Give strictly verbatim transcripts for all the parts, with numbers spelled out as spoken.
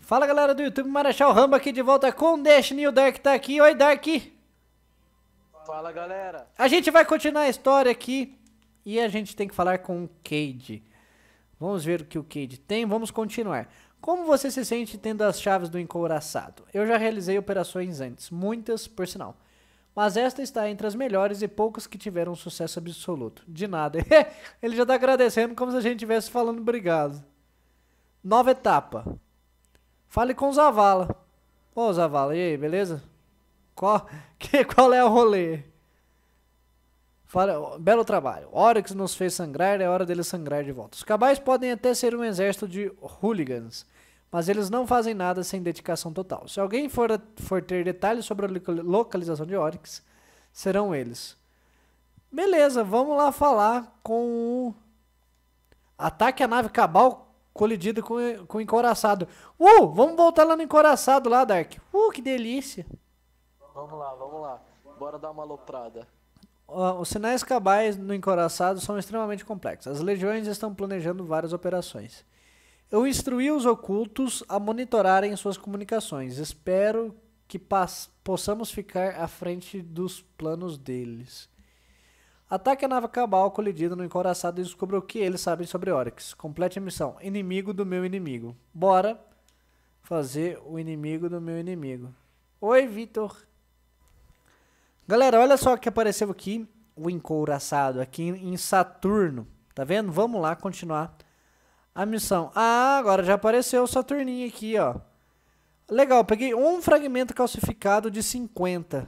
Fala galera do YouTube, Marechal Rambo aqui de volta com o Destiny, o Dark tá aqui. Oi Dark! Fala galera! A gente vai continuar a história aqui e a gente tem que falar com o Cade. Vamos ver o que o Cade tem, vamos continuar. Como você se sente tendo as chaves do encouraçado? Eu já realizei operações antes, muitas por sinal. Mas esta está entre as melhores e poucas que tiveram sucesso absoluto. De nada. Ele já tá agradecendo como se a gente estivesse falando obrigado. Nova etapa. Fale com o Zavala. Ô Zavala, e aí, beleza? Qual, que, qual é o rolê? Fala, belo trabalho. Oryx nos fez sangrar, é hora deles sangrar de volta. Os cabais podem até ser um exército de hooligans, mas eles não fazem nada sem dedicação total. Se alguém for, for ter detalhes sobre a localização de Oryx, serão eles. Beleza, vamos lá falar com o... Ataque a nave Cabal colidida com, com o encouraçado. Uh, vamos voltar lá no encouraçado lá, Dark. Uh, que delícia. Vamos lá, vamos lá. Bora dar uma aloprada. Uh, os sinais cabais no encouraçado são extremamente complexos. As legiões estão planejando várias operações. Eu instruí os ocultos a monitorarem suas comunicações. Espero que possamos ficar à frente dos planos deles. Ataque a nave Cabal colidida no encouraçado e descubra o que eles sabem sobre Oryx. Complete a missão. Inimigo do meu inimigo. Bora fazer o inimigo do meu inimigo. Oi, Vitor. Galera, olha só o que apareceu aqui. O encouraçado aqui em Saturno. Tá vendo? Vamos lá continuar a missão. Ah, agora já apareceu o Saturninho aqui, ó. Legal, peguei um fragmento calcificado de cinquenta.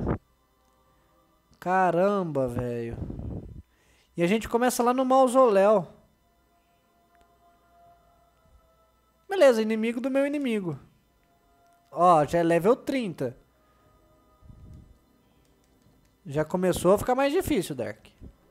Caramba, velho. E a gente começa lá no mausoléu. Beleza, inimigo do meu inimigo. Ó, já é level trinta. Já começou a ficar mais difícil, Dark.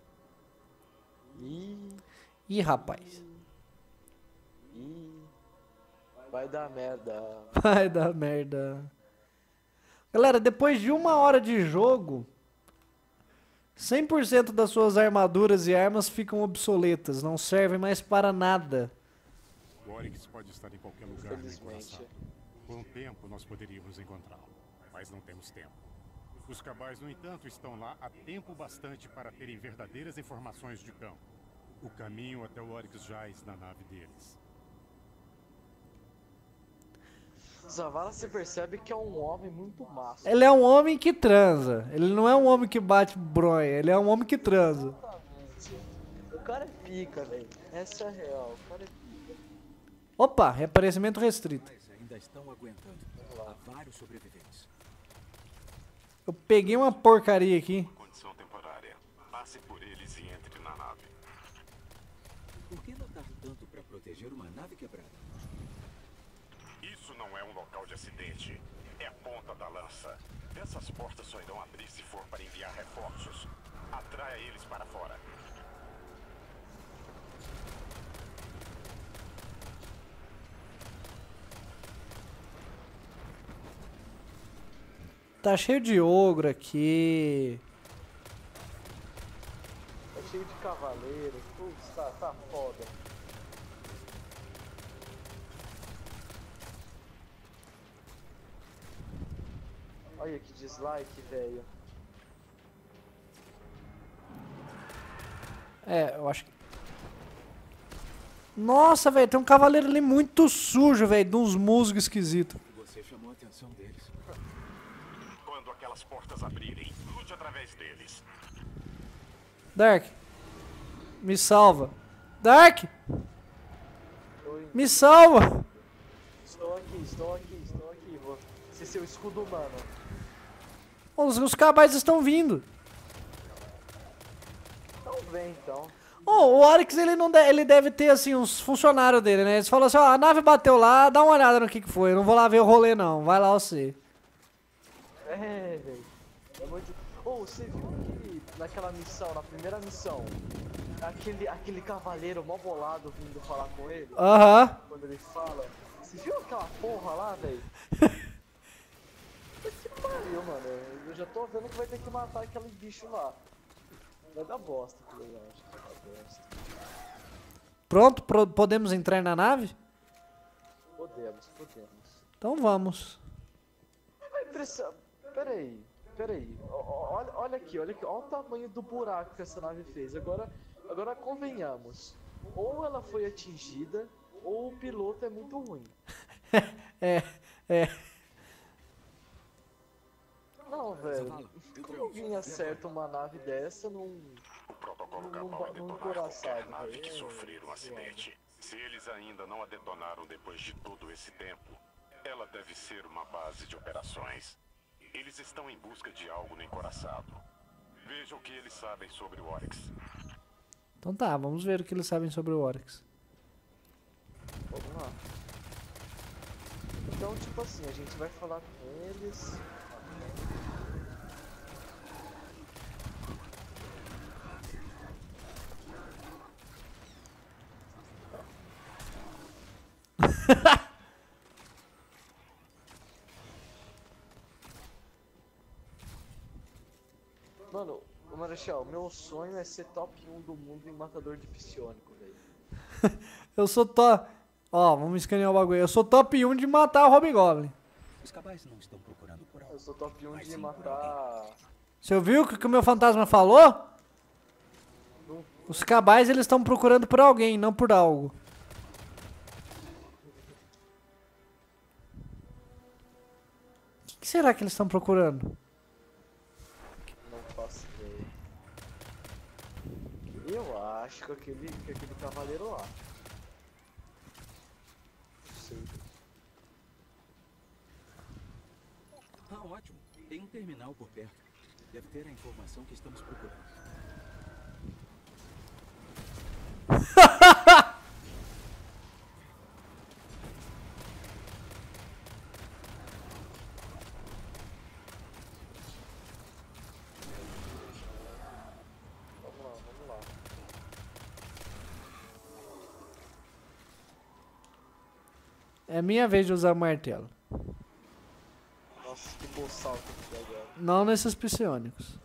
Ih, Ih, rapaz. ih. Vai dar merda. Vai dar merda. Galera, depois de uma hora de jogo, cem por cento das suas armaduras e armas ficam obsoletas, não servem mais para nada. O Oryx pode estar em qualquer lugar no encouraçado. Com o tempo nós poderíamos encontrá-lo, mas não temos tempo. Os cabais, no entanto, estão lá há tempo bastante para terem verdadeiras informações de campo. O caminho até o Oryx jaz na nave deles. Zavala, você percebe que é um homem muito massa. Ele é um homem que transa. Ele não é um homem que bate bronha, ele é um homem que transa. Exatamente. O cara é pica, velho. Essa é a real. O cara é pica. Opa, reaparecimento restrito. Ainda estão aguentando. Há vários sobreviventes. Eu peguei uma porcaria aqui. Condição temporária. Passe por eles e entre na nave. Por que lutar tanto para proteger uma nave quebrada? Isso não é um local de acidente. É a ponta da lança. Essas portas só irão abrir se for para enviar reforços. Atraia eles para fora. Tá cheio de ogro aqui. Tá cheio de cavaleiro. Putz, tá, tá foda. Olha que dislike, velho. É, eu acho que... Nossa, velho, tem um cavaleiro ali muito sujo, velho, de uns musgos esquisitos. Você chamou a atenção deles. Quando aquelas portas abrirem, lute através deles. Dark, me salva. Dark, Oi, me salva. estou aqui, estou aqui, estou aqui. Vou ser seu escudo humano. Os, os cabais estão vindo. Então vem, então. Oh, o Oryx, ele, não deve, ele deve ter, assim, uns funcionários dele, né? Eles falam assim, ó, a nave bateu lá, dá uma olhada no que que foi. Eu não vou lá ver o rolê, não. Vai lá você. É, velho. É muito... Oh, você viu aquele, naquela missão, na primeira missão, aquele, aquele cavaleiro mó bolado vindo falar com ele? Aham. Quando ele fala. Você viu aquela porra lá, velho? Que pariu, mano. Eu já tô vendo que vai ter que matar aquele bicho lá. Vai dar bosta, que legal. Acho que vai dar bosta. Pronto, pro- podemos entrar na nave? Podemos, podemos. Então vamos. A impressão... Pera aí, pera aí. Ó, ó, Olha, olha aqui, olha aqui. Olha o tamanho do buraco que essa nave fez. Agora, agora convenhamos. Ou ela foi atingida, ou o piloto é muito ruim. É, é. Não, velho. Como alguém acerta uma nave dessa num... O protocolo Não- Cabal não- é não detonar encoraçado, qualquer nave que velho. sofrer um acidente. Se eles ainda não a detonaram depois de todo esse tempo, ela deve ser uma base de operações. Eles estão em busca de algo no encoraçado. Vejam o que eles sabem sobre o Oryx. Então tá, vamos ver o que eles sabem sobre o Oryx. Vamos lá. Então, tipo assim, a gente vai falar com eles. Mano, ô Marechal, meu sonho é ser top um do mundo em matador de psionico, velho. Eu sou top... Ó, vamos escanear o bagulho. Eu sou top um de matar o Hobgoblin. Os cabais não estão procurando por algo. Eu sou top um Mas de sim por matar... Você ouviu o que que o meu fantasma falou? Não. Os cabais, eles estão procurando por alguém, não por algo. O que, que será que eles estão procurando? Não faço ideia. Eu acho que aquele, que aquele cavaleiro lá. Não sei. Ah, ótimo. Tem um terminal por perto. Deve ter a informação que estamos procurando. Vamos lá, vamos lá. É minha vez de usar o martelo. Nossa, que boçal que eu fiz agora. Não nesses psionicos.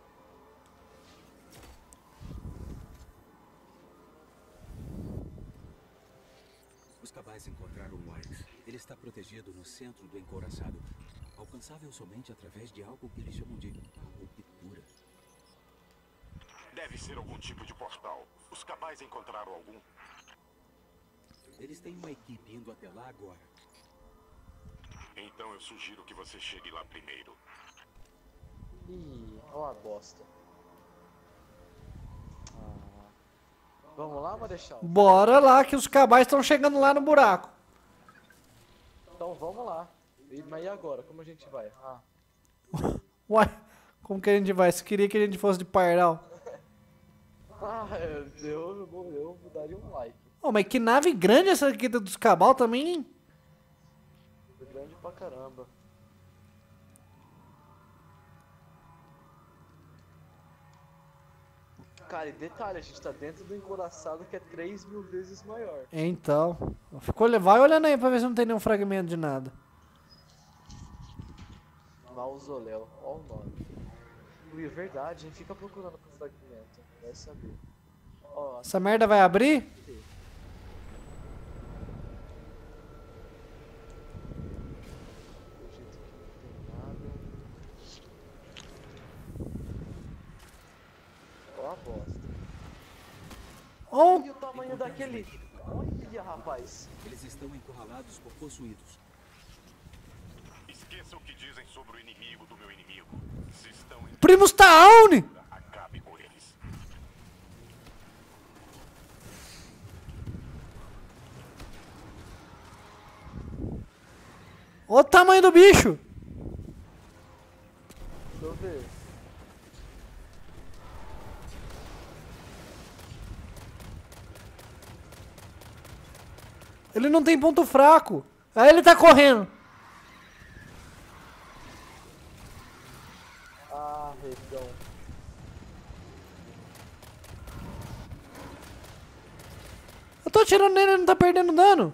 Os cabais encontraram o Oryx. Ele está protegido no centro do encouraçado, alcançável somente através de algo que eles chamam de ruptura. Deve ser algum tipo de portal. Os cabais encontraram algum? Eles têm uma equipe indo até lá agora. Então eu sugiro que você chegue lá primeiro. Ih, ó a bosta. Ah. Vamos lá, Marechal? Bora lá que os cabais estão chegando lá no buraco. Então vamos lá. E- Mas e agora? Como a gente vai? Ah. Uai, como que a gente vai? Você queria que a gente fosse de pardal? Ah, eu, eu, eu, eu daria um like. Oh, mas que nave grande essa aqui dos cabal também, hein? Foi grande pra caramba. Cara, e detalhe, a gente tá dentro do encoraçado que é três mil vezes maior. Então, ficou, vai olhando aí pra ver se não tem nenhum fragmento de nada. Mausoléu, ó o nome. Ui, é verdade, a gente fica procurando por fragmento. Vai saber. Ó, Essa merda vai abrir? do jeito que não tem nada. Ó a bosta. Oh, E o tamanho daquele... Olha, rapaz. Eles estão encurralados por possuídos. Esqueçam o que dizem sobre o inimigo do meu inimigo. Se estão em Primus Taone! acabe com eles. Olha o tamanho do bicho! Deixa eu ver. Ele não tem ponto fraco. Aí ele tá correndo. Ah, regão. Eu tô atirando nele, ele não tá perdendo dano.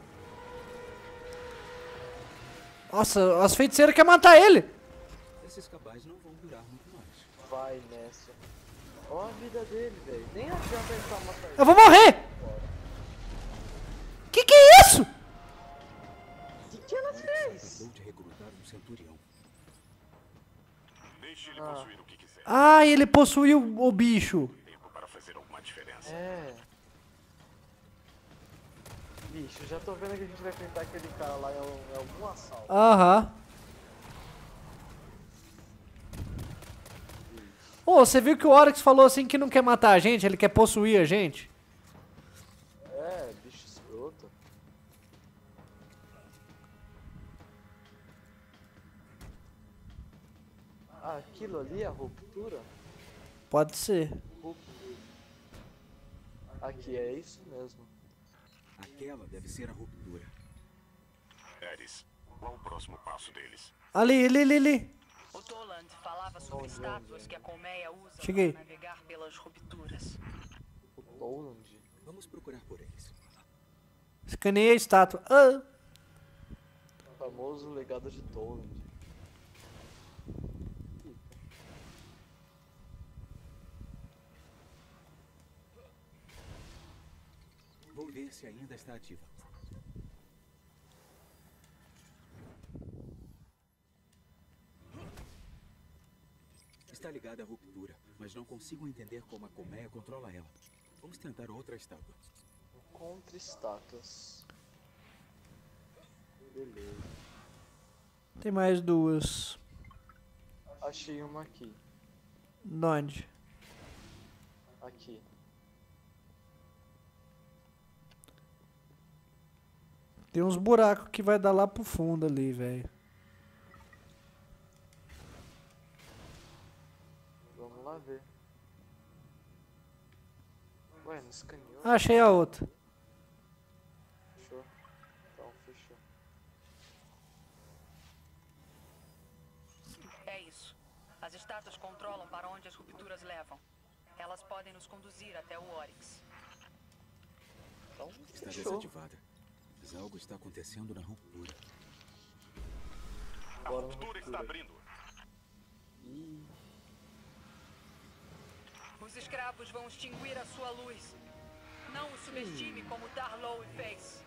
Nossa, as feiticeiras querem matar ele. Esses cabais não vão durar muito mais. Vai nessa. Ó a vida dele, velho. Nem adianta entrar matar ele. Eu vou morrer. Que que é isso? O que, que ela fez? recrutar um centurião. Deixe ele Ah. possuir o que quiser. Ah, ele possuiu o bicho. Tempo para fazer alguma diferença. É. Bicho, já tô vendo que a gente vai enfrentar aquele cara lá em, al- em algum assalto. Aham. Ô, você viu que o Oryx falou assim que não quer matar a gente, ele quer possuir a gente? É, bicho escroto. Ah, aquilo ali é a ruptura? Pode ser. Ruptura. Aqui, é isso mesmo. Aquela deve ser a ruptura. Eris, qual o próximo passo deles? Ali, ali, ali, ali. O Toland falava sobre estátuas que a colmeia usa Cheguei. para navegar pelas rupturas. O Toland. Vamos procurar por eles. Escaneei a estátua. Ah. O famoso legado de Toland. Vou ver se ainda está ativa. Está ligada à ruptura, mas não consigo entender como a colmeia controla ela. Vamos tentar outra estátua. Contra estátuas. Beleza. Tem mais duas. Achei uma aqui. Onde? Aqui. Tem uns buracos que vai dar lá pro fundo ali, velho. Vamos lá ver. Ué, não escaneou? Ah, achei a outra. Fechou. Então, fechou. É isso. As estátuas controlam para onde as rupturas levam. Elas podem nos conduzir até o Oryx. Então, Está fechou. desativada. Mas algo está acontecendo na ruptura. A Bora na ruptura está ruptura. abrindo. Ih, Os escravos vão extinguir a sua luz. Não o subestime como Tarlow fez.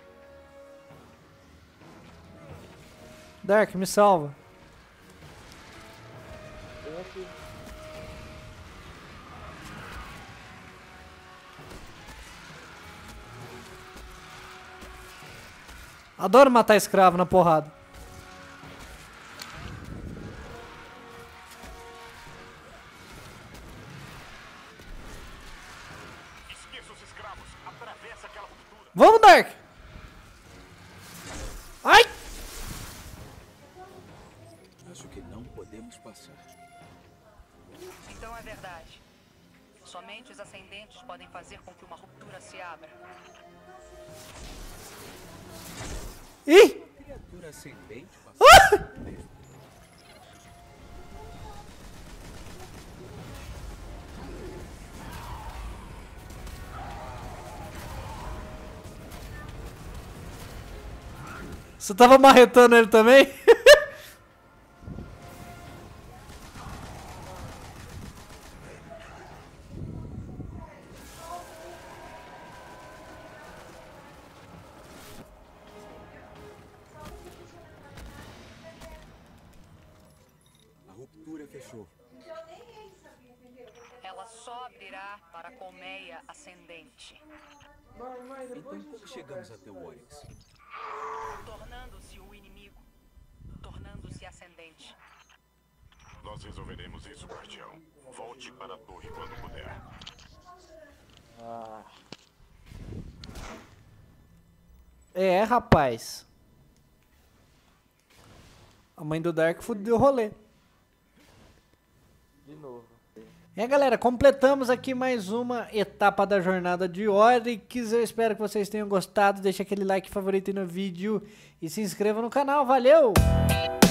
Dark, me salva. vem aqui. Adoro matar escravo na porrada. Esqueça os escravos. Atravessa aquela ruptura. Vamos, Dark! Ai! Acho que não podemos passar. Então é verdade. Somente os ascendentes podem fazer com que uma ruptura se abra. Ih! Criatura ascendente passar. mesmo. Você tava marretando ele também? A ruptura fechou. Ela só abrirá para a colmeia ascendente, Então como chegamos até o Oryx? tornando-se o inimigo, tornando-se ascendente. Nós resolveremos isso, Guardião. Volte para a torre quando puder. Ah, É, rapaz. A mãe do Dark fudeu o rolê. de novo. É, galera, completamos aqui mais uma etapa da jornada de Oryx. Eu espero que vocês tenham gostado. Deixa aquele like favorito aí no vídeo e se inscreva no canal. Valeu!